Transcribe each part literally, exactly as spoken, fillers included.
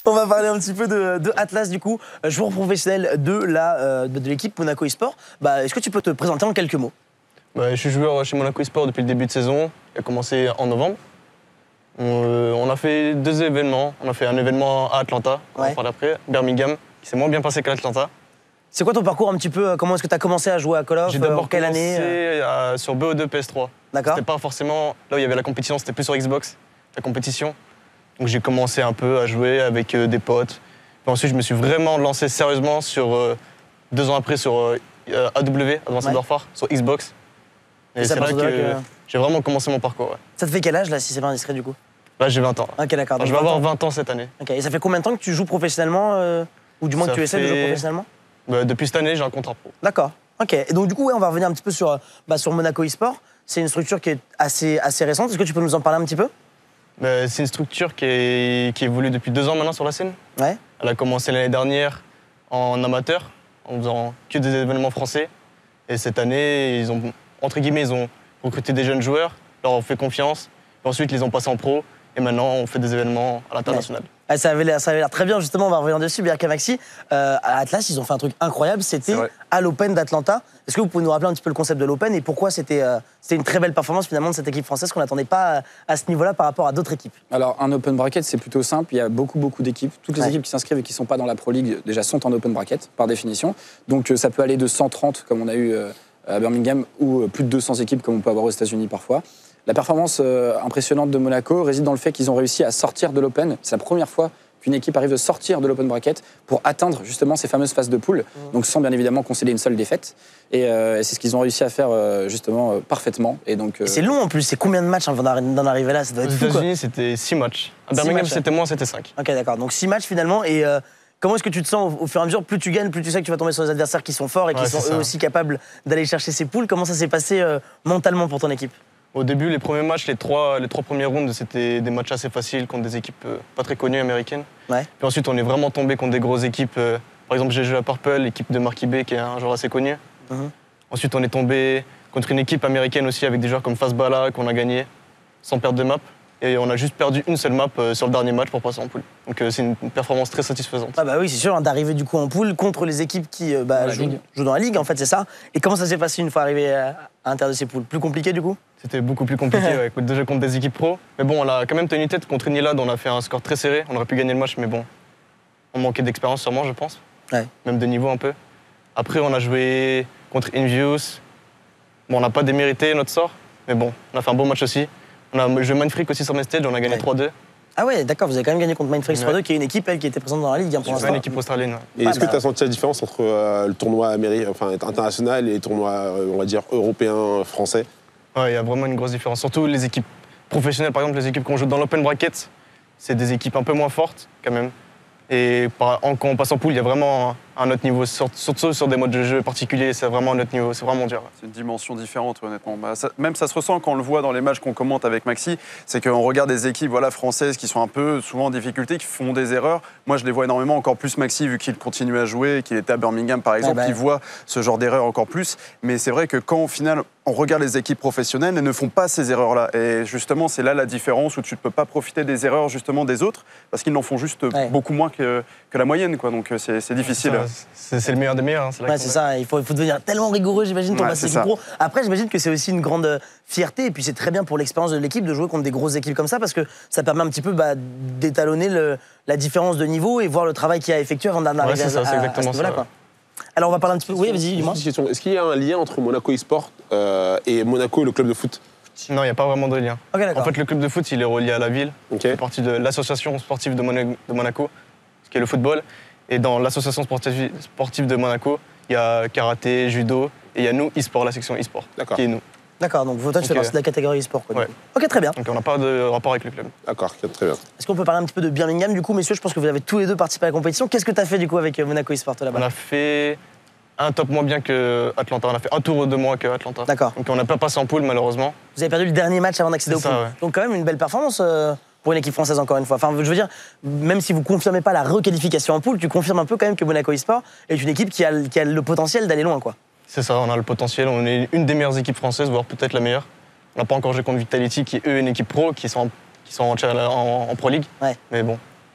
On va parler un petit peu de, de Atlas du coup, joueur professionnel de la euh, de l'équipe Monaco eSport. Bah, est-ce que tu peux te présenter en quelques mots? Bah, je suis joueur chez Monaco eSport depuis le début de saison. Il a commencé en novembre. On, euh, on a fait deux événements. On a fait un événement à Atlanta, on ouais. en parle après, Birmingham, qui s'est moins bien passé qu'à Atlanta. C'est quoi ton parcours un petit peu? Comment est-ce que tu as commencé à jouer à Call of? J'ai d'abord quelle commencé année à, sur B O deux P S trois. D'accord. C'était pas forcément là où il y avait la compétition, c'était plus sur Xbox, la compétition. Donc j'ai commencé un peu à jouer avec euh, des potes. Puis ensuite je me suis vraiment lancé sérieusement sur euh, deux ans après sur euh, A W, Advanced ouais. Warfare, sur Xbox. Et, Et c'est là que, que... que... j'ai vraiment commencé mon parcours. Ouais. Ça te fait quel âge là, si c'est pas indiscret du coup? Là j'ai vingt ans. Ok, d'accord. Enfin, je vais avoir vingt ans cette année. Ok. Et ça fait combien de temps que tu joues professionnellement euh, ou du moins ça que tu essaies fait... de jouer professionnellement? Bah, depuis cette année j'ai un contrat pro. D'accord. Ok. Et donc du coup ouais, on va revenir un petit peu sur, bah, sur Monaco eSport. C'est une structure qui est assez, assez récente. Est-ce que tu peux nous en parler un petit peu? Bah, c'est une structure qui, est... qui évolue depuis deux ans maintenant sur la scène. Ouais. Elle a commencé l'année dernière en amateur, en faisant que des événements français. Et cette année, ils ont, entre guillemets, ils ont recruté des jeunes joueurs, leur ont fait confiance. Et ensuite, ils les ont passés en pro. Et maintenant, on fait des événements à l'international. Ouais. Ah, ça avait l'air très bien, justement, on va revenir dessus. Birka Maxi, euh, à Atlas, ils ont fait un truc incroyable, c'était à l'Open d'Atlanta. Est-ce que vous pouvez nous rappeler un petit peu le concept de l'Open et pourquoi c'était euh, une très belle performance finalement de cette équipe française qu'on n'attendait pas à, à ce niveau-là par rapport à d'autres équipes? Alors, un Open Bracket, c'est plutôt simple. Il y a beaucoup, beaucoup d'équipes. Toutes les ouais. équipes qui s'inscrivent et qui ne sont pas dans la Pro League, déjà, sont en Open Bracket, par définition. Donc, euh, ça peut aller de cent trente, comme on a eu euh, à Birmingham, ou euh, plus de deux cents équipes, comme on peut avoir aux États-Unis parfois. La performance euh, impressionnante de Monaco réside dans le fait qu'ils ont réussi à sortir de l'Open. C'est la première fois qu'une équipe arrive de sortir de l'Open Bracket pour atteindre justement ces fameuses phases de poule, mmh. donc sans bien évidemment concéder une seule défaite. Et, euh, et c'est ce qu'ils ont réussi à faire euh, justement euh, parfaitement. Et donc euh... c'est long en plus, c'est combien de matchs avant d'en arriver là? Ça doit être fou, aux États-Unis, c'était six matchs. À Birmingham, c'était moins, c'était cinq. Ok, d'accord. Donc six matchs finalement. Et euh, comment est-ce que tu te sens au, au fur et à mesure? Plus tu gagnes, plus tu sais que tu vas tomber sur des adversaires qui sont forts et qui ouais, sont eux aussi capables d'aller chercher ces poules. Comment ça s'est passé euh, mentalement pour ton équipe? Au début, les premiers matchs, les trois, les trois premiers rounds, c'était des matchs assez faciles contre des équipes euh, pas très connues américaines. Ouais. Puis ensuite, on est vraiment tombé contre des grosses équipes. Euh, par exemple, j'ai joué à Purple, l'équipe de Marky B, qui est un joueur assez connu. Mm-hmm. Ensuite, on est tombé contre une équipe américaine aussi, avec des joueurs comme Fazbala, qu'on a gagné sans perdre de map. Et on a juste perdu une seule map euh, sur le dernier match pour passer en poule. Donc euh, c'est une, une performance très satisfaisante. Ah bah oui, c'est sûr, hein, d'arriver du coup en poule contre les équipes qui euh, bah, jouent, jouent dans la ligue, en fait, c'est ça. Et comment ça s'est passé une fois arrivé à, à l'intérieur de ces poules? Plus compliqué du coup? C'était beaucoup plus compliqué, ouais, déjà contre des équipes pro. Mais bon, on a quand même tenu tête contre Enilad, on a fait un score très serré. On aurait pu gagner le match, mais bon, on manquait d'expérience sûrement, je pense. Ouais. Même de niveau un peu. Après, on a joué contre Envious. Bon, on n'a pas démérité notre sort, mais bon, on a fait un beau match aussi. On a joué Mindfreak aussi sur mes stages, on a gagné ouais. trois deux. Ah ouais, d'accord, vous avez quand même gagné contre Mindfreak ouais. trois deux, qui est une équipe, elle, qui était présente dans la Ligue hein, pour l'instant. C'est une équipe australienne, ouais. Et est-ce ah, que bah... tu as senti la différence entre euh, le tournoi américain, enfin, international et les tournois, euh, on va dire, européens, français? Ouais, il y a vraiment une grosse différence. Surtout les équipes professionnelles, par exemple, les équipes qu'on joue dans l'Open Bracket, c'est des équipes un peu moins fortes, quand même. Et par, en, quand on passe en poule, il y a vraiment un autre niveau, surtout sur des modes de jeu particuliers, c'est vraiment un autre niveau, c'est vraiment dur. C'est une dimension différente, honnêtement. Bah, ça, même ça se ressent quand on le voit dans les matchs qu'on commente avec Maxi, c'est qu'on regarde des équipes voilà, françaises qui sont un peu souvent en difficulté, qui font des erreurs. Moi, je les vois énormément, encore plus Maxi, vu qu'il continue à jouer, qu'il était à Birmingham, par exemple, ah bah... qui voit ce genre d'erreurs encore plus. Mais c'est vrai que quand, au final, on regarde les équipes professionnelles, elles ne font pas ces erreurs-là. Et justement, c'est là la différence où tu ne peux pas profiter des erreurs justement des autres, parce qu'ils n'en font juste ouais. beaucoup moins que, que la moyenne, quoi. Donc c'est difficile. C'est le meilleur des meilleurs. Hein, c'est ouais, ça. Il faut, il faut devenir tellement rigoureux, j'imagine, pour ouais, passer du pro. Après, j'imagine que c'est aussi une grande fierté, et puis c'est très bien pour l'expérience de l'équipe de jouer contre des grosses équipes comme ça, parce que ça permet un petit peu bah, d'étalonner la différence de niveau et voir le travail qu'il y a effectué avant d'arriver ouais, à, ça, à, à, à ce niveau-là. Quoi. Alors, on va parler un petit peu. Oui, vas-y, dis-moi. Est-ce qu'il y a un lien entre Monaco eSport euh, et Monaco, le club de foot? Non, il n'y a pas vraiment de lien. Okay, en fait, le club de foot, il est relié à la ville. Okay. Il fait partie de l'association sportive de, Mona de Monaco, ce qui est le football. Et dans l'association sportive, sportive de Monaco, il y a karaté, judo, et il y a nous, e-sport, la section e-sport, qui est nous. D'accord, donc toi, tu fais partie de la catégorie e-sport. Ouais. Ok, très bien. Donc on n'a pas de rapport avec le club. D'accord, très bien. Est-ce qu'on peut parler un petit peu de Birmingham, du coup, messieurs? Je pense que vous avez tous les deux participé à la compétition. Qu'est-ce que tu as fait, du coup, avec Monaco eSport là-bas? On a fait un top moins bien que Atlanta. On a fait un tour de moins que Atlanta. D'accord. Donc on n'a pas passé en poule, malheureusement. Vous avez perdu le dernier match avant d'accéder au pool. Ouais. Donc quand même une belle performance euh, pour une équipe française, encore une fois. Enfin, je veux dire, même si vous ne confirmez pas la requalification en poule, tu confirmes un peu quand même que Monaco eSport est une équipe qui a, qui a le potentiel d'aller loin, quoi. C'est ça, on a le potentiel. On est une des meilleures équipes françaises, voire peut-être la meilleure. On n'a pas encore joué contre Vitality, qui est eux une équipe pro, qui sont en, qui sont en, en, en Pro League. Ouais. Mais bon.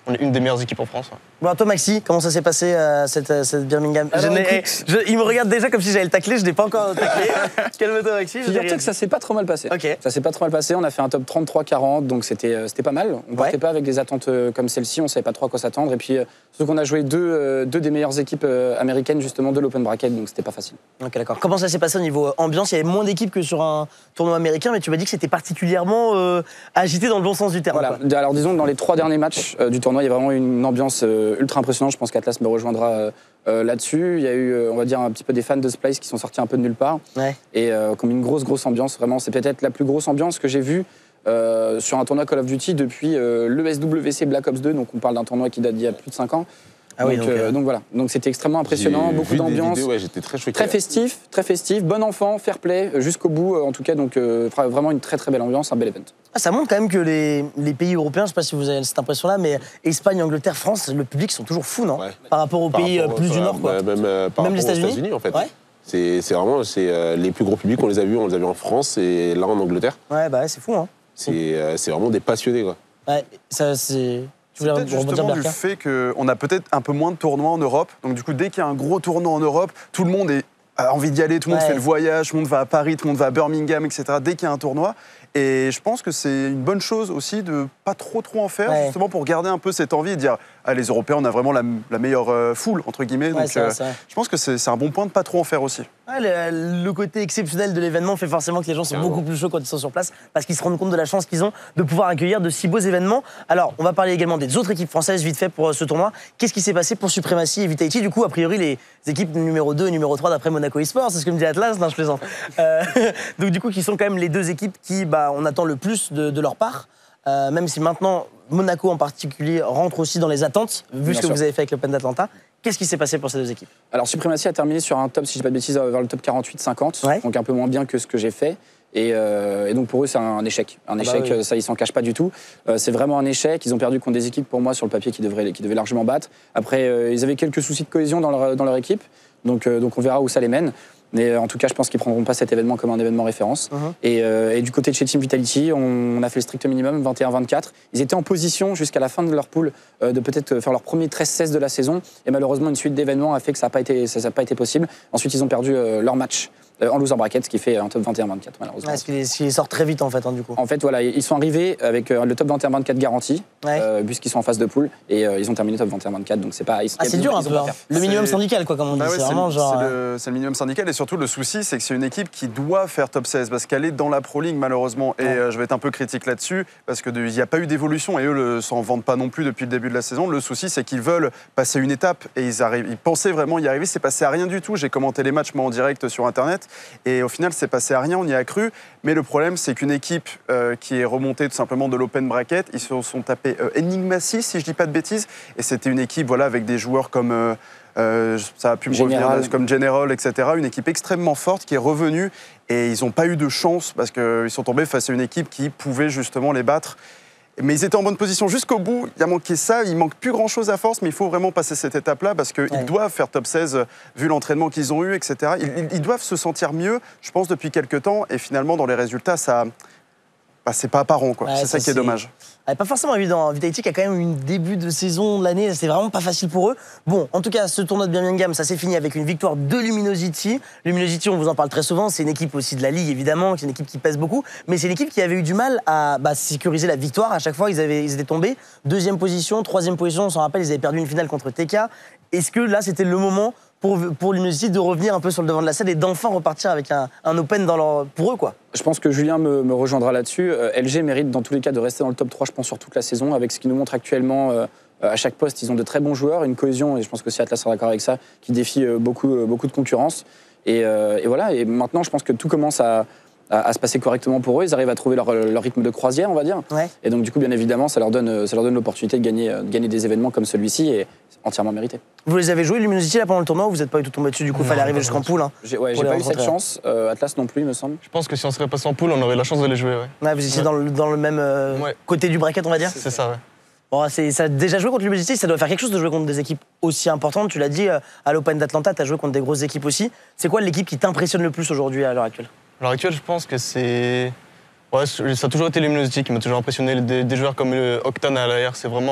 on est une des meilleures équipes en France. Ouais. Bon, toi, Maxi, comment ça s'est passé euh, cette, euh, cette Birmingham? Alors, je écoute... je, Il me regarde déjà comme si j'allais le tacler, je n'ai pas encore taclé. Calme-toi, Maxi. Figure-toi que ça s'est pas trop mal passé. Okay. Ça s'est pas trop mal passé. On a fait un top trente-trois quarante, donc c'était euh, c'était pas mal. On partait ouais. pas avec des attentes euh, comme celle-ci, on savait pas trop à quoi s'attendre. Et puis, euh, surtout qu'on a joué deux, euh, deux des meilleures équipes euh, américaines justement de l'Open Bracket, donc c'était pas facile. Ok, d'accord. Comment ça s'est passé au niveau ambiance? Il y avait moins d'équipes que sur un tournoi américain, mais tu m'as dit que c'était particulièrement euh, agité dans le bon sens du terme. Voilà. Alors disons que dans les trois derniers matchs euh, du tournoi, il y a vraiment une ambiance euh, ultra impressionnante. Je pense qu'Atlas me rejoindra euh, euh, là-dessus. Il y a eu, euh, on va dire, un petit peu des fans de Splice qui sont sortis un peu de nulle part ouais. et euh, qui ont mis une grosse, grosse ambiance. Vraiment, c'est peut-être la plus grosse ambiance que j'ai vue euh, sur un tournoi Call of Duty depuis euh, l'E S W C Black Ops deux. Donc on parle d'un tournoi qui date d'il y a plus de cinq ans. Ah oui, donc, donc, euh, euh... donc voilà, donc c'était extrêmement impressionnant, beaucoup d'ambiance, ouais, j'étais très choqué. Très festif, très festif, bon enfant, fair play jusqu'au bout en tout cas, donc euh, vraiment une très très belle ambiance, un bel event. Ah, ça montre quand même que les, les pays européens, je sais pas si vous avez cette impression-là, mais Espagne, Angleterre, France, le public sont toujours fous, non? Ouais. Par rapport aux par pays rapport, plus euh, du Nord, quoi. Même, euh, par même les rapport aux États-Unis, en fait. Ouais. C'est vraiment c'est, euh, les plus gros publics, on les a vus, on les a vus en France et là en Angleterre. Ouais, bah ouais, c'est fou, hein. C'est euh, vraiment des passionnés, quoi. Ouais, ça c'est... C'est peut-être justement du fait qu'on a peut-être un peu moins de tournois en Europe. Donc du coup, dès qu'il y a un gros tournoi en Europe, tout le monde est, a envie d'y aller, tout le monde ouais. fait le voyage, tout le monde va à Paris, tout le monde va à Birmingham, et cetera. Dès qu'il y a un tournoi. Et je pense que c'est une bonne chose aussi de pas trop trop en faire, ouais. justement pour garder un peu cette envie et dire ah, les Européens, on a vraiment la, la meilleure euh, foule, entre guillemets. Ouais, donc c'est euh, vrai, c'est vrai. je pense que c'est un bon point de pas trop en faire aussi. Ouais, le, le côté exceptionnel de l'événement fait forcément que les gens sont beaucoup plus chauds quand ils sont sur place parce qu'ils se rendent compte de la chance qu'ils ont de pouvoir accueillir de si beaux événements. Alors, on va parler également des autres équipes françaises vite fait pour ce tournoi. Qu'est-ce qui s'est passé pour Supremacy et Vitality? Du coup, a priori, les équipes numéro deux et numéro trois d'après Monaco eSports, c'est ce que me dit Atlas, non, je plaisante. Euh, donc du coup, qui sont quand même les deux équipes qui, bah, on attend le plus de, de leur part. Euh, même si maintenant, Monaco en particulier rentre aussi dans les attentes, vu Bien ce que sûr. Vous avez fait avec l'Open d'Atlanta. Qu'est-ce qui s'est passé pour ces deux équipes? Alors, Supremacy a terminé sur un top, si je ne dis pas de bêtises, vers le top quarante-huit cinquante, ouais. donc un peu moins bien que ce que j'ai fait. Et, euh, et donc pour eux, c'est un échec. Un ah échec, bah oui. Ça, ils s'en cachent pas du tout. Euh, c'est vraiment un échec. Ils ont perdu contre des équipes, pour moi, sur le papier, qui devraient, qui devaient largement battre. Après, euh, ils avaient quelques soucis de cohésion dans leur, dans leur équipe. Donc, euh, donc on verra où ça les mène. Mais en tout cas, je pense qu'ils ne prendront pas cet événement comme un événement référence. Uh-huh. et, euh, et du côté de chez Team Vitality, on, on a fait le strict minimum, vingt et un vingt-quatre. Ils étaient en position jusqu'à la fin de leur pool euh, de peut-être faire leur premier treize seize de la saison. Et malheureusement, une suite d'événements a fait que ça n'a pas été, ça, ça pas été possible. Ensuite, ils ont perdu euh, leur match euh, en loser bracket, ce qui fait un top vingt et un vingt-quatre, malheureusement. Ouais, ce qui les sort très vite, en fait, hein, du coup. En fait, voilà, ils sont arrivés avec euh, le top vingt et un vingt-quatre garanti, ouais. euh, puisqu'ils sont en phase de pool. Et euh, ils ont terminé top vingt et un vingt-quatre. Donc, c'est pas. Ils, ah, c'est dur un peu. Hein. Le minimum syndical, quoi, comme on dit. Ah ouais, c'est vraiment genre. C'est le, le minimum syndical. Et surtout, le souci, c'est que c'est une équipe qui doit faire top seize parce qu'elle est dans la Pro League, malheureusement. Et ouais. euh, je vais être un peu critique là-dessus parce qu'il n'y a pas eu d'évolution et eux ne s'en vantent pas non plus depuis le début de la saison. Le souci, c'est qu'ils veulent passer une étape et ils, arrivent, ils pensaient vraiment y arriver. C'est passé à rien du tout. J'ai commenté les matchs, moi, en direct sur Internet. Et au final, c'est passé à rien. On y a cru. Mais le problème, c'est qu'une équipe euh, qui est remontée tout simplement de l'Open Bracket, ils se sont tapés euh, Enigma six, si je ne dis pas de bêtises. Et c'était une équipe voilà, avec des joueurs comme. Euh, Euh, ça a pu me General. revenir comme General, et cetera. Une équipe extrêmement forte qui est revenue et ils n'ont pas eu de chance parce qu'ils sont tombés face à une équipe qui pouvait justement les battre. Mais ils étaient en bonne position jusqu'au bout. Il a manqué ça. Il manque plus grand-chose à force, mais il faut vraiment passer cette étape-là parce qu'ils ouais. doivent faire top seize vu l'entraînement qu'ils ont eu, et cetera. Ils, ils doivent se sentir mieux, je pense, depuis quelques temps. Et finalement, dans les résultats, ça... Bah, c'est pas apparent, quoi. Ouais, c'est ça, ça qui est dommage. Ouais, pas forcément évident. Vitality qui a quand même eu un début de saison de l'année, c'est vraiment pas facile pour eux. Bon, en tout cas, ce tournoi de Birmingham, ça s'est fini avec une victoire de Luminosity. Luminosity, on vous en parle très souvent, c'est une équipe aussi de la Ligue, évidemment, c'est une équipe qui pèse beaucoup, mais c'est une équipe qui avait eu du mal à bah, sécuriser la victoire. À chaque fois, ils, avaient, ils étaient tombés. Deuxième position, troisième position, on s'en rappelle, ils avaient perdu une finale contre T K. Est-ce que là, c'était le moment pour, pour Luminosity de revenir un peu sur le devant de la scène et d'enfin repartir avec un, un Open dans leur, pour eux, quoi? Je pense que Julien me, me rejoindra là-dessus. Euh, L G mérite dans tous les cas de rester dans le top trois, je pense, sur toute la saison, avec ce qu'ils nous montrent actuellement. Euh, à chaque poste, ils ont de très bons joueurs, une cohésion, et je pense que si Atlas sera d'accord avec ça, qui défie euh, beaucoup, euh, beaucoup de concurrence. Et, euh, et voilà, et maintenant, je pense que tout commence à... À, à se passer correctement pour eux, ils arrivent à trouver leur, leur rythme de croisière, on va dire. Ouais. Et donc du coup, bien évidemment, ça leur donne, ça leur donne l'opportunité de gagner, de gagner des événements comme celui-ci, et entièrement mérité. Vous les avez joués, Luminosity, là, pendant le tournoi, ou vous n'êtes pas du tout tombé dessus, du coup, il fallait arriver jusqu'en poule, hein, J'ai ouais, pas eu cette chance, euh, Atlas non plus, il me semble. Je pense que si on serait passé en poule, on aurait la chance de les jouer, ouais. Ouais, vous étiez ouais. dans, le, dans le même euh, ouais. côté du bracket, on va dire. C'est ça, ouais. Bon, ça a déjà joué contre Luminosity, ça doit faire quelque chose de jouer contre des équipes aussi importantes. Tu l'as dit, à l'Open d'Atlanta, tu as joué contre des grosses équipes aussi. C'est quoi l'équipe qui t'impressionne le plus aujourd'hui, à l'heure actuelle? À l'heure actuelle, je pense que c'est... Ouais, ça a toujours été Luminosity qui m'a toujours impressionné. Des, des joueurs comme le Octane à l'arrière, c'est vraiment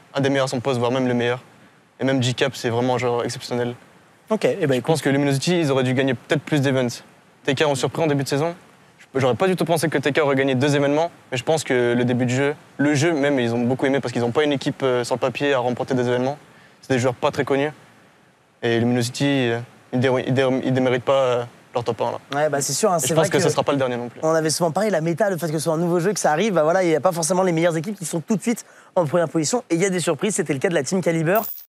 un des meilleurs à son poste, voire même le meilleur. Et même G-Cap, c'est vraiment un joueur exceptionnel. Ok, et ben Je pense que Luminosity, ils auraient dû gagner peut-être plus d'events. T K ont surpris en début de saison. J'aurais pas du tout pensé que T K aurait gagné deux événements, mais je pense que le début de jeu, le jeu même, ils ont beaucoup aimé parce qu'ils n'ont pas une équipe euh, sur le papier à remporter des événements. C'est des joueurs pas très connus. Et Luminosity, euh, ils ne déméritent pas euh, leur top un là. Ouais, bah c'est sûr. Hein, Et je pense que, que ça ne sera pas le dernier non plus. On avait souvent parlé, la méta, le fait que ce soit un nouveau jeu, que ça arrive, bah voilà, il n'y a pas forcément les meilleures équipes qui sont tout de suite en première position. Et il y a des surprises, c'était le cas de la Team Caliber.